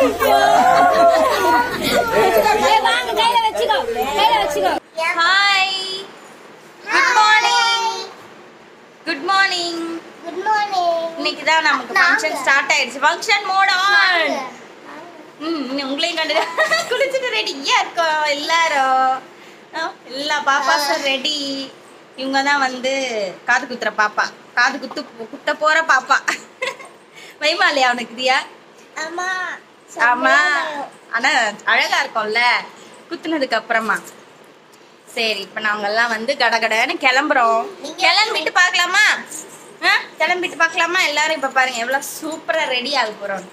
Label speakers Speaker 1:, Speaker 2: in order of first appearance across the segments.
Speaker 1: வாங்க கையில வச்சுக்கோ ஹாய் குட் மார்னிங் இன்னைக்கு தான் நமக்கு ஃபங்க்ஷன் ஸ்டார்ட் ஆயிடுச்சு ஃபங்க்ஷன் மோட் ஆன் உங்களையும் கண்டு குளிச்சுட்டு ரெடியா இருக்கோம் எல்லாரும் எல்லா பாப்பாஸும் ரெடி இவங்க தான் வந்து காது குத்துற பாப்பா காது குத்த போற பாப்பா வைமா இல்லையா உனக்கு தியா ஆமா ஆனா அழகா இருக்கும்ல குத்துனதுக்கு அப்புறமா சரி இப்ப நாங்க எல்லாம் வந்து கடகடன்னு கிளம்புறோம் கிளம்பிட்டு பாக்கலாமா கிளம்பிட்டு பாக்கலாமா எல்லாரும் இப்ப பாருங்க எவ்வளவு சூப்பரா ரெடி ஆக போறோம்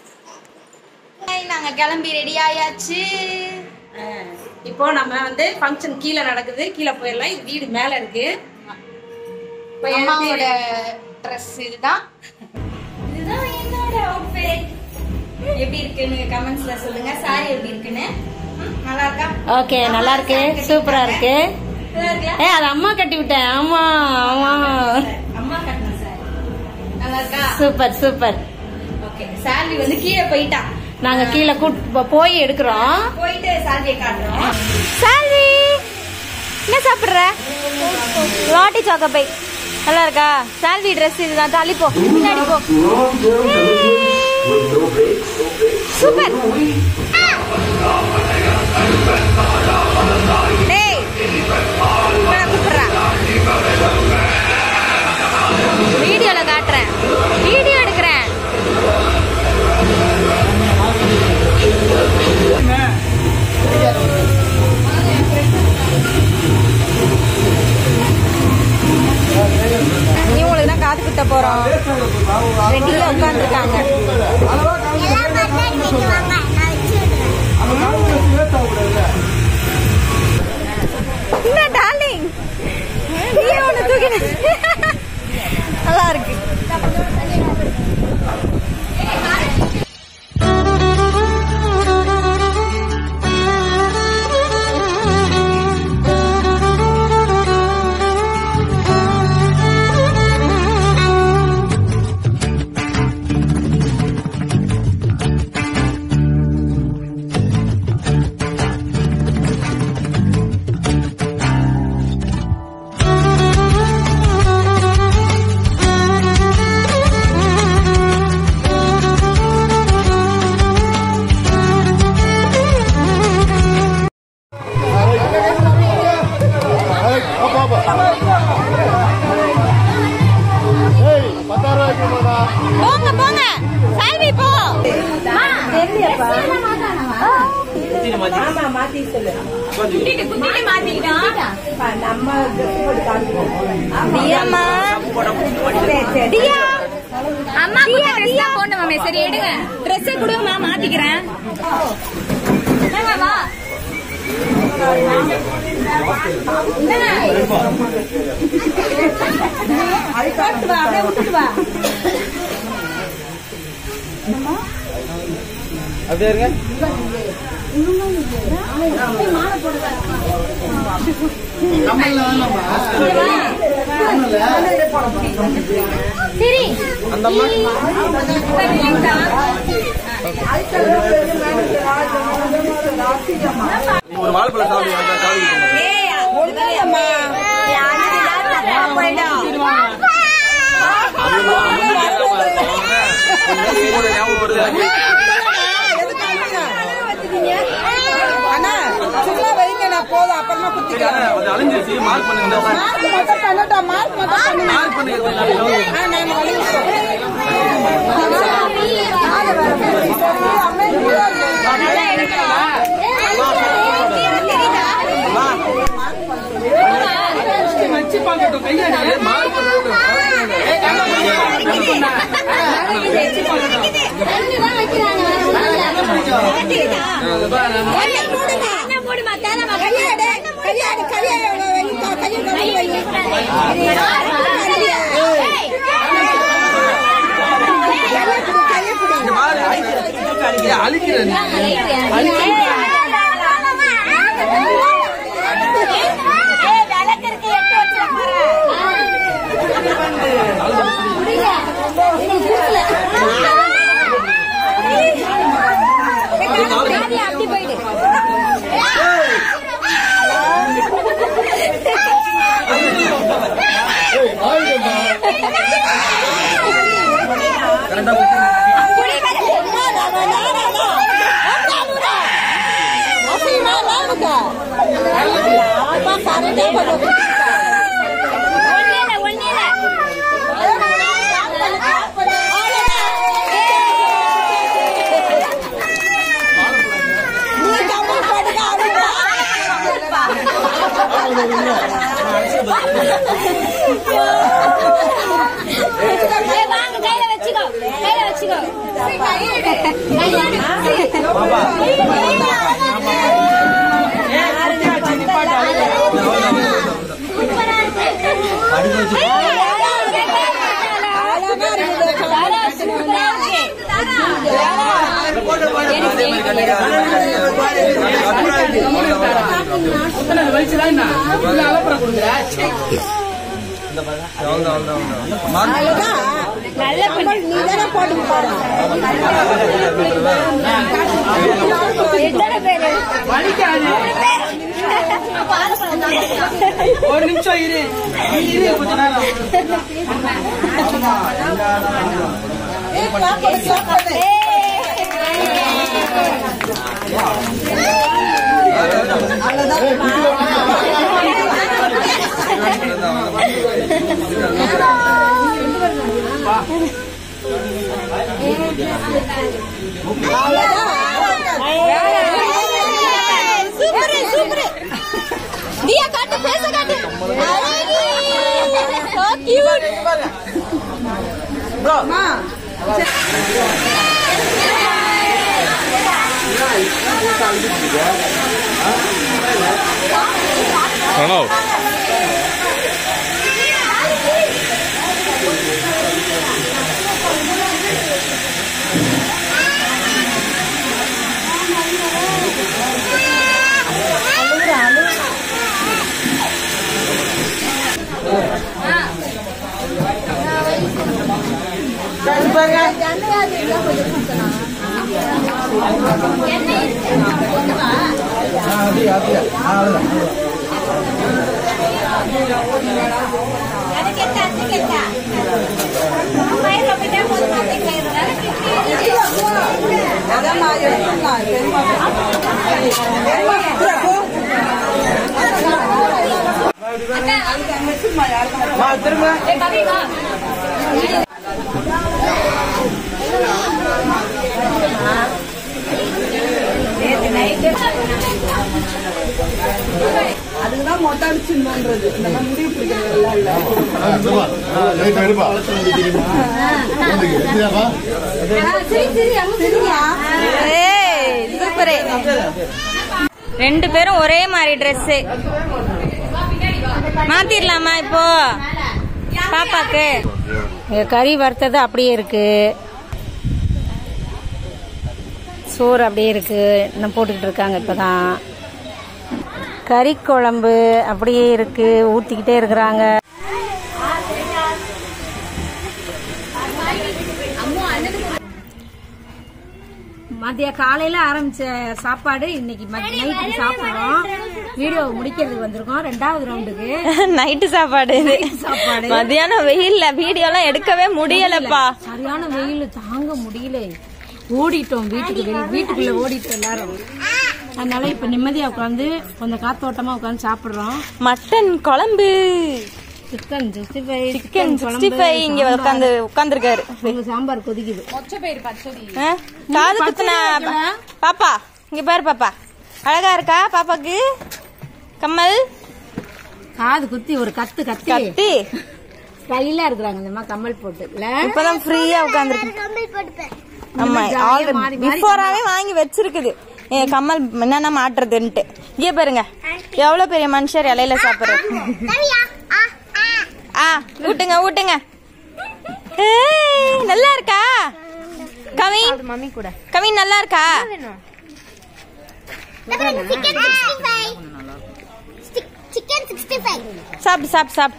Speaker 1: நாங்க கிளம்பி ரெடி ஆயாச்சு
Speaker 2: இப்போ நம்ம வந்து ஃபங்க்ஷன் கீழே நடக்குது கீழே போயிடலாம் இது வீடு மேல இருக்கு
Speaker 1: அம்மாவோட ட்ரெஸ் இதுதான் என்னோட அவுட்ஃபிட் எப்படி இருக்குன்னு கமெண்ட்ஸ்ல சொல்லுங்க சாரி எப்படி இருக்குன்னு நல்லா இருக்கா
Speaker 2: ஓகே நல்லா இருக்கு சூப்பரா இருக்கு அது அம்மா கட்டி விட்டேன் ஆமா ஆமா
Speaker 1: அம்மா கட்டின சாரி நல்லா இருக்கா
Speaker 2: சூப்பர் சூப்பர்
Speaker 1: ஓகே சாரி வந்து கீழே போயிட்டா
Speaker 2: நாங்க கீழே போய் எடுக்கிறோம்
Speaker 1: போயிட்டு சாரியை காட்டுறோம்
Speaker 2: சால்வி என்ன சாப்பிடுற லாட்டி சாக்கப்பை நல்லா இருக்கா சால்வி ட்ரெஸ் இதுதான் தள்ளி போ பின்னாடி போ சூப்பர் டேய் கூப்பிடுறா வீடியோல காட்டுறேன் வீடியோ எடுக்கிறேன் இவங்களுக்கு தான் காது குத்த போறோம் ரெடியா உட்காந்துருக்காங்க என்ன டார்லிங் நீ ஒண்ணு தூக்கின நல்லா இருக்கு சரி எடுங்க ட்ரெஸ் கொடுங்கம்மா மாத்திக்கிறேன் அப்படியே விட்டுட்டு வா
Speaker 3: அப்படியே இருங்க
Speaker 1: சரி
Speaker 3: ஒரு வாழைப்பழ சாப்பிடு
Speaker 2: போதும் அப்புறமா குத்திக்கலாம்
Speaker 3: அழிஞ்சிருச்சு மார்க் பண்ணுங்க மார்க் பண்ணுங்க
Speaker 2: வாங்க கையில வச்சுக்கோ நல்ல
Speaker 3: ஒரு நிமிஷம் இரு கொஞ்ச நேரம்
Speaker 2: சூப்பர் தியா காட்டு பேச காட்டு சோ கியூட்
Speaker 3: ப்ரோ
Speaker 4: Hello.
Speaker 5: அதுதான் மொட்டை அடிச்சுன்றது நம்ம முடிவு பிடிக்கிறதெல்லாம் இல்ல
Speaker 2: சூப்பரே ரெண்டு பேரும் ஒரே மாதிரி ட்ரெஸ் மாத்திரலாமா இப்போ பாப்பாக்கு கறி வறுத்தது அப்படியே இருக்கு சோறு அப்படியே இருக்கு இன்னும் போட்டுக்கிட்டு இருக்காங்க இப்பதான் கறி குழம்பு அப்படியே இருக்கு ஊத்திக்கிட்டே இருக்கிறாங்க மதிய காலையில ஆரம்பிச்ச சாப்பாடு இன்னைக்கு நைட்டு சாப்பிடுறோம் வீடியோ முடிக்கிறதுக்கு வந்திருக்கோம் ரெண்டாவது ரவுண்டுக்கு
Speaker 1: நைட்டு சாப்பாடு மதியானம் வெயில்ல வீடியோ எல்லாம் எடுக்கவே முடியலப்பா
Speaker 2: சரியான வெயில் தாங்க முடியல ஓடிட்டோம் வீட்டுக்குள்ள ஓடிட்டோம் எல்லாரும் அதனால இப்ப நிம்மதியா உட்காந்து கொஞ்சம் காத்தோட்டமா உட்காந்து சாப்பிடுறோம்
Speaker 1: மட்டன் குழம்பு
Speaker 2: சிக்கன்
Speaker 1: 65 இங்க உட்காந்துருக்காரு
Speaker 2: சாம்பார் கொதிக்குது
Speaker 1: காது குத்துன பாப்பா இங்க பாரு பாப்பா அழகா இருக்கா பாப்பாக்கு கம்மல்
Speaker 2: காது குத்தி ஒரு கத்து
Speaker 1: கத்தி
Speaker 2: ஸ்டைலா இருக்கிறாங்க இந்த மாதிரி கம்மல் போட்டு
Speaker 1: இப்பதான் ஃப்ரீயா உட்காந்துருக்கு ஆமா பிஃபோராவே வாங்கி வச்சிருக்குது கம்மல் என்னன்னா மாட்டுறதுன்ட்டு இங்கே பாருங்க எவ்வளவு பெரிய மனுஷர் இலையில சாப்பிடுறது ஊட்டுங்க ஊட்டுங்க நல்லா இருக்கா கவின் மம்மி கூட கவின் நல்லா இருக்கா சாப்பிடு சாப்பிடு சாப்பிடு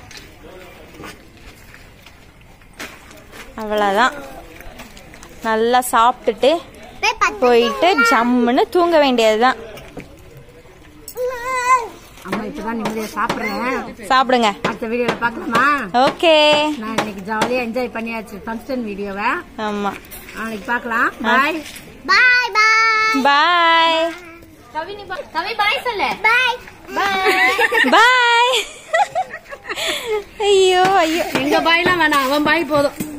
Speaker 1: அவ்வளவுதான் நல்லா சாப்பிட்டுட்டு போயிட்டு ஜம்முன்னு தூங்க வேண்டியதுதான்
Speaker 2: அம்மா இப்பதான் நிம்மதியா சாப்பிடுறேன்
Speaker 1: சாப்பிடுங்க
Speaker 2: அடுத்த வீடியோல பாக்கலாமா
Speaker 1: ஓகே
Speaker 2: நான் இன்னைக்கு ஜாலியா என்ஜாய் பண்ணியாச்சு ஃபங்க்ஷன் வீடியோவை
Speaker 1: ஆமா
Speaker 2: நாளைக்கு பார்க்கலாம் பாய்
Speaker 6: பாய் பாய்
Speaker 1: பாய்
Speaker 6: கவி பாய் சொல்லு பாய் பாய்
Speaker 1: பாய் ஐயோ ஐயோ
Speaker 2: எங்க பாய்லாம் வேணாம் அவன் பாய் போதும்